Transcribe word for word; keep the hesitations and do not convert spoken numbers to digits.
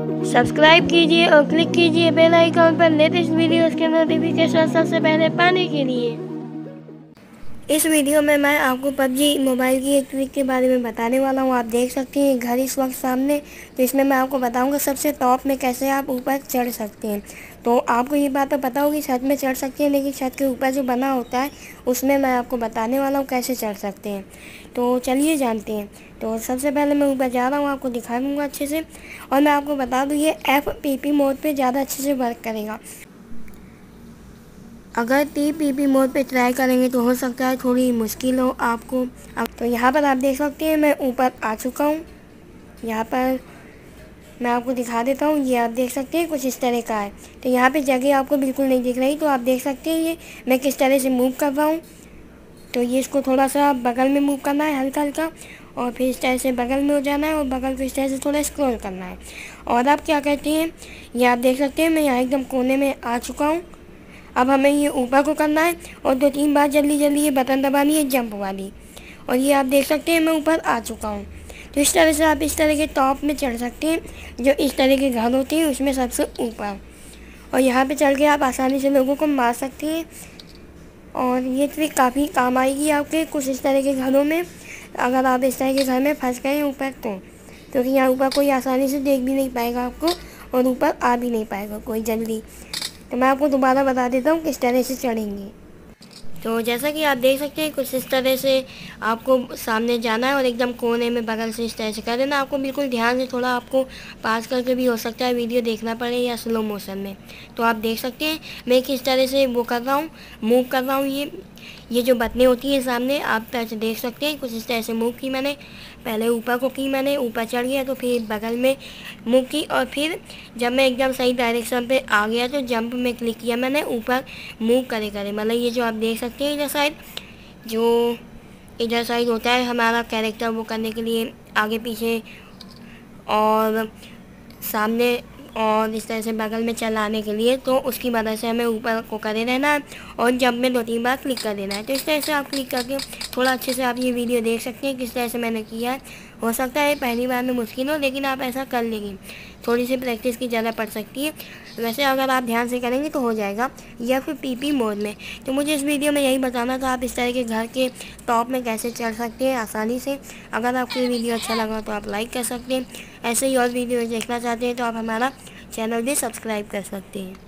Subscribe कीजिए और click कीजिए बेल आइकॉन पर लेटेस्ट वीडियोस के नोटिफिकेशन सबसे पहले पाने के लिए। इस वीडियो में मैं आपको पबजी मोबाइल की एक ट्रिक के बारे में बताने वाला हूं। आप देख सकते हैं घर इस वक्त सामने, तो इसमें मैं आपको बताऊंगा सबसे टॉप में कैसे आप ऊपर चढ़ सकते हैं। तो आपको ये बात तो पता होगी छत में चढ़ सकते हैं, लेकिन छत के ऊपर जो बना होता है उसमें मैं आपको बताने वाला हूँ कैसे चढ़ सकते हैं। तो चलिए जानते हैं। तो सबसे पहले मैं ऊपर जा रहा हूँ, आपको दिखा दूँगा अच्छे से। और मैं आपको बता दूँ ये एफ पी पी मोड पर ज़्यादा अच्छे से वर्क करेगा। अगर टी पी पी मोड पे ट्राई करेंगे तो हो सकता है थोड़ी मुश्किल हो आपको। अब तो यहाँ पर आप देख सकते हैं मैं ऊपर आ चुका हूँ। यहाँ पर मैं आपको दिखा देता हूँ, ये आप देख सकते हैं कुछ इस तरह का है। तो यहाँ पे जगह आपको बिल्कुल नहीं दिख रही, तो आप देख सकते हैं ये मैं किस तरह से मूव कर रहा हूँ। तो ये इसको थोड़ा सा बगल में मूव करना है हल्का हल्का, और फिर इस तरह से बगल में हो जाना है, और बगल को इस तरह से थोड़ा स्क्रॉल करना है। और आप क्या कहते हैं, ये आप देख सकते हैं मैं यहाँ एकदम कोने में आ चुका हूँ। अब हमें ये ऊपर को करना है और दो तीन बार जल्दी जल्दी ये बटन दबानी है जंप वाली। और ये आप देख सकते हैं मैं ऊपर आ चुका हूँ। तो इस तरह से आप इस तरह के टॉप में चढ़ सकते हैं, जो इस तरह के घर होते हैं उसमें सबसे ऊपर। और यहाँ पे चढ़ के आप आसानी से लोगों को मार सकते हैं। और ये ट्रिक काफ़ी काम आएगी आपके कुछ इस तरह के घरों में, अगर आप इस तरह के घर में फंस गए ऊपर तो। क्योंकि यहाँ ऊपर कोई आसानी से देख भी नहीं पाएगा आपको, और ऊपर आ भी नहीं पाएगा कोई जल्दी। तो मैं आपको दोबारा बता देता हूँ किस तरह से चढ़ेंगे। तो जैसा कि आप देख सकते हैं कुछ इस तरह से आपको सामने जाना है, और एकदम कोने में बगल से इस तरह से कर देना। आपको बिल्कुल ध्यान से, थोड़ा आपको पास करके भी हो सकता है वीडियो देखना पड़े या स्लो मोशन में। तो आप देख सकते हैं मैं किस तरह से वो कर रहा हूँ, मूव कर रहा हूँ। ये ये जो बटनें होती हैं सामने आप तरह देख सकते हैं, कुछ इस तरह से मूव की मैंने। पहले ऊपर को की मैंने, ऊपर चढ़ गया, तो फिर बगल में मूव की, और फिर जब मैं एकदम सही डायरेक्शन पे आ गया तो जंप में क्लिक किया मैंने ऊपर मूव करे करे। मतलब ये जो आप देख सकते हैं इधर साइड, जो इधर साइड होता है हमारा कैरेक्टर वो करने के लिए आगे पीछे और सामने, और इस तरह से बगल में चलाने के लिए। तो उसकी मदद से हमें ऊपर को करे रहना है और जंप में दो तीन बार क्लिक कर देना है। तो इस तरह से आप क्लिक करके थोड़ा अच्छे से आप ये वीडियो देख सकते हैं किस तरह से मैंने किया है। हो सकता है पहली बार में मुश्किल हो, लेकिन आप ऐसा कर लेंगे। थोड़ी सी प्रैक्टिस की ज़्यादा पड़ सकती है, वैसे अगर आप ध्यान से करेंगे तो हो जाएगा, या फिर पी पी मोड में। तो मुझे इस वीडियो में यही बताना था आप इस तरह के घर के टॉप में कैसे चढ़ सकते हैं आसानी से। अगर आपको ये वीडियो अच्छा लगा तो आप लाइक कर सकते हैं। ऐसे ही और वीडियो देखना चाहते हैं तो आप हमारा चैनल भी सब्सक्राइब कर सकते हैं।